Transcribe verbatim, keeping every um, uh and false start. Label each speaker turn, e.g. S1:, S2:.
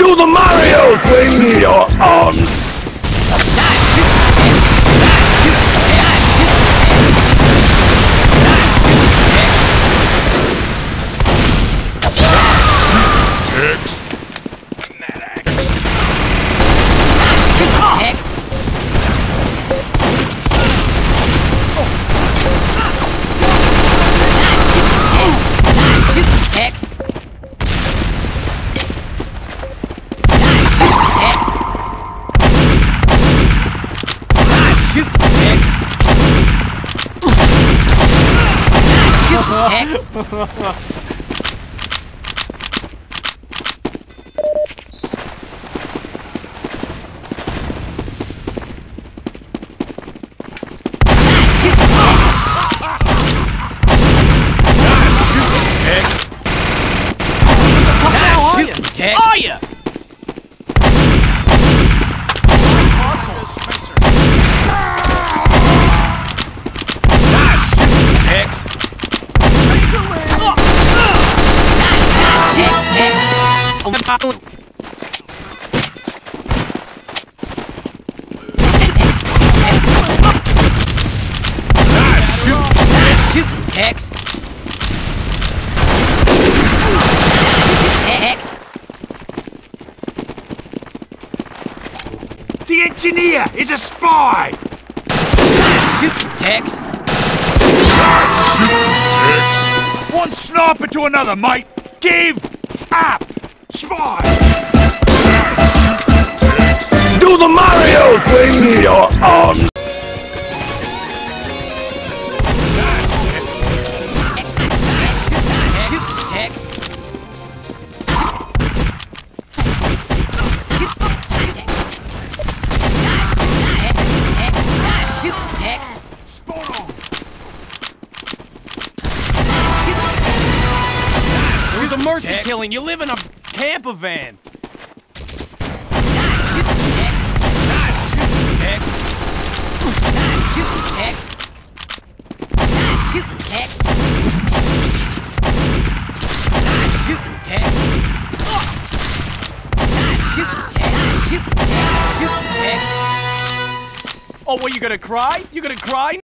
S1: Do the Mario thing with your arms!
S2: Are ya? Nice shooting, Tex. Major win. Nice Tex, Tex. Nice shooting, nice shooting, Tex. Tex.
S3: The engineer is a spy!
S2: Nice shooting, Tex.
S3: Nice shooting, Tex. One sniper to another, mate! Give up! Spy! Nice shooting, Tex.
S1: Do the Mario thing with your arms!
S2: Nice shooting, Tex.
S4: It was a mercy Tex. Killing. You live in a camper van.
S2: Nice shooting, Tex. Nice shooting, Tex. Nice shooting, Tex. Nice shooting, Tex. Nice shooting, Tex. Nice shooting, Tex. Nice shooting, Tex. Shooting, Tex.
S4: Oh, what, you gonna cry? You gonna cry?